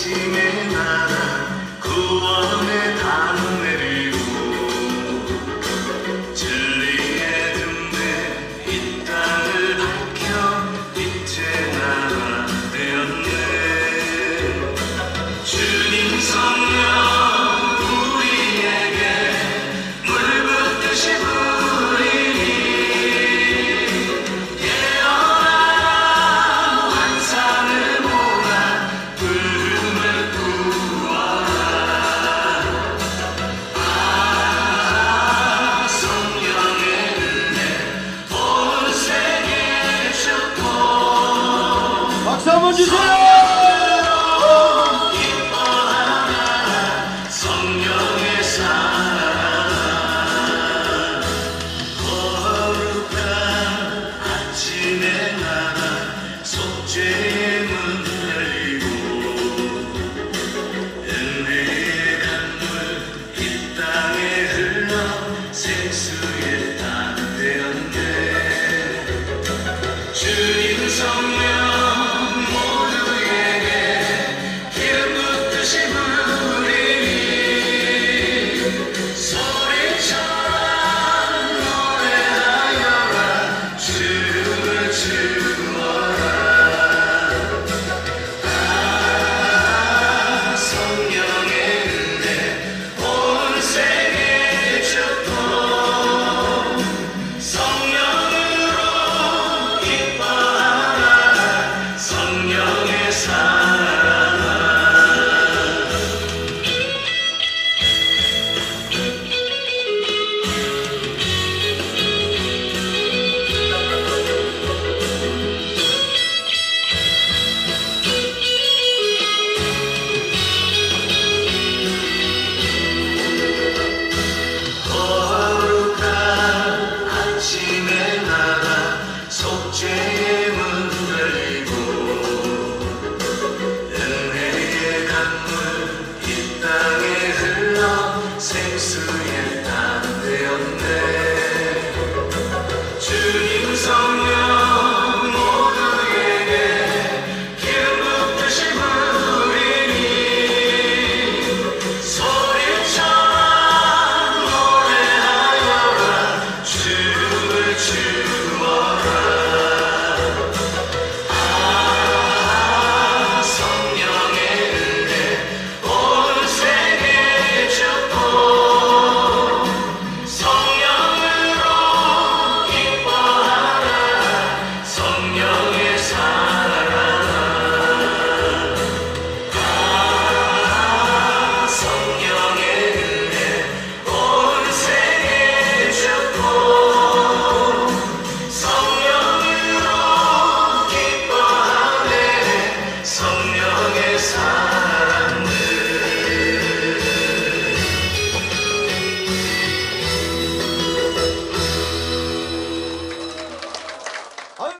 아침에 나라 구원의 단 내리고 진리의 등대 이 땅을 밝혀 빛의 나라 되었네. 주님 성령 우리에게 물 붓듯이 부리니 깨어나라 환상을 몰아 구름을 부어라. 아 성령의 은혜 온 세계에 줬고 박수 한번 주세요. 성령의 사랑 거룩한 아침의 나라 속죄의 문 열리고 은혜의 강물 이 땅에 흘러 생수의 땅 되었네. 주님 성령 모두에게 기름 붓듯이 부리니 소리처럼 노래하여라 주를 주어라. 아 성령의 은혜 온 세계에 줬고 성령으로 기뻐하라 성령의 사랑. 거룩한 아침의 나라 속죄의